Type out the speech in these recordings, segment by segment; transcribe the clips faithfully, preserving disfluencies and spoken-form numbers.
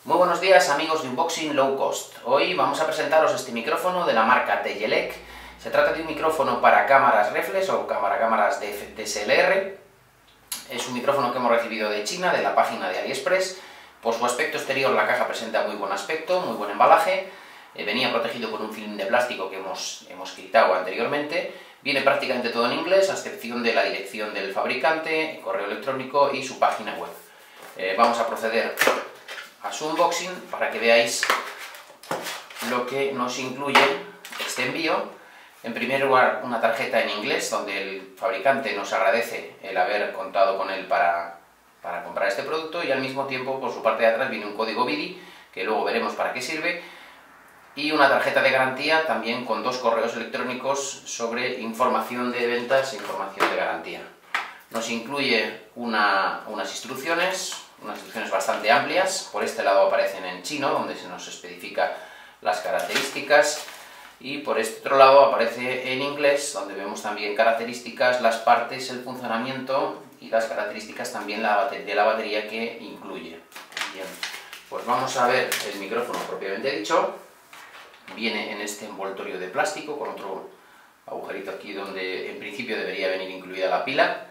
Muy buenos días amigos de Unboxing Low Cost. Hoy vamos a presentaros este micrófono de la marca Tegelec. Se trata de un micrófono para cámaras reflex o para cámaras de D S L R. Es un micrófono que hemos recibido de China, de la página de AliExpress. Por su aspecto exterior la caja presenta muy buen aspecto, muy buen embalaje. Eh, venía protegido con un film de plástico que hemos, hemos quitado anteriormente. Viene prácticamente todo en inglés, a excepción de la dirección del fabricante, correo electrónico y su página web. Eh, vamos a proceder a su unboxing para que veáis lo que nos incluye este envío. En primer lugar, una tarjeta en inglés donde el fabricante nos agradece el haber contado con él para, para comprar este producto, y al mismo tiempo por su parte de atrás viene un código B I D I que luego veremos para qué sirve, y una tarjeta de garantía también con dos correos electrónicos sobre información de ventas e información de garantía. Nos incluye una, unas instrucciones, unas instrucciones bastante amplias. Por este lado aparecen en chino, donde se nos especifica las características, y por este otro lado aparece en inglés, donde vemos también características, las partes, el funcionamiento y las características también de la batería que incluye. Bien, pues vamos a ver el micrófono propiamente dicho. Viene en este envoltorio de plástico con otro agujerito aquí donde en principio debería venir incluida la pila.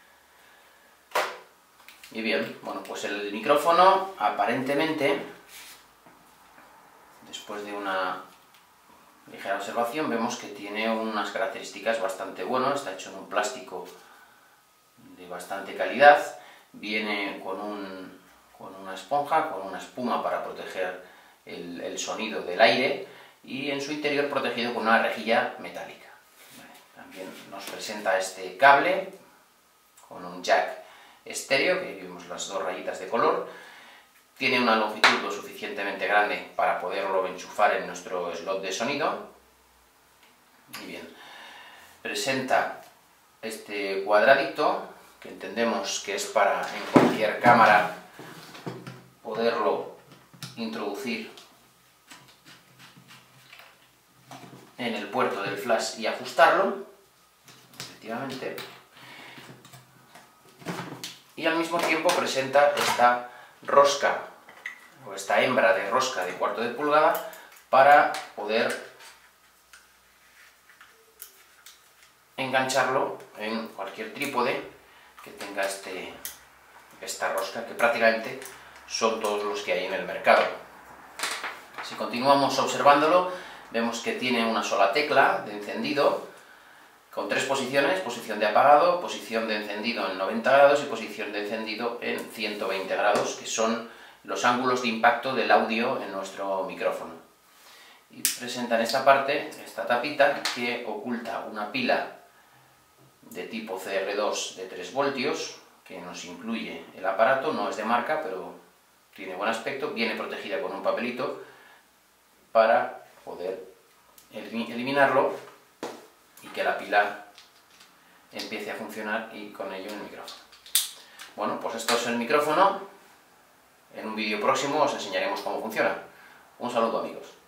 Y bien, bueno, pues el micrófono aparentemente, después de una ligera observación, vemos que tiene unas características bastante buenas. Está hecho en un plástico de bastante calidad, viene con, un, con una esponja, con una espuma para proteger el, el sonido del aire, y en su interior protegido con una rejilla metálica. Vale, también nos presenta este cable con un jack estéreo, que vemos las dos rayitas de color. Tiene una longitud lo suficientemente grande para poderlo enchufar en nuestro slot de sonido. Y bien, presenta este cuadradito que entendemos que es para en cualquier cámara poderlo introducir en el puerto del flash y ajustarlo, efectivamente. Y al mismo tiempo presenta esta rosca, o esta hembra de rosca de cuarto de pulgada, para poder engancharlo en cualquier trípode que tenga este, esta rosca, que prácticamente son todos los que hay en el mercado. Si continuamos observándolo, vemos que tiene una sola tecla de encendido, con tres posiciones: posición de apagado, posición de encendido en noventa grados y posición de encendido en ciento veinte grados, que son los ángulos de impacto del audio en nuestro micrófono. Y presenta en esta parte esta tapita que oculta una pila de tipo C R dos de tres voltios, que nos incluye el aparato. No es de marca, pero tiene buen aspecto. Viene protegida con un papelito para poder eliminarlo y que la pila empiece a funcionar, y con ello el micrófono. Bueno, pues esto es el micrófono. En un vídeo próximo os enseñaremos cómo funciona. Un saludo amigos.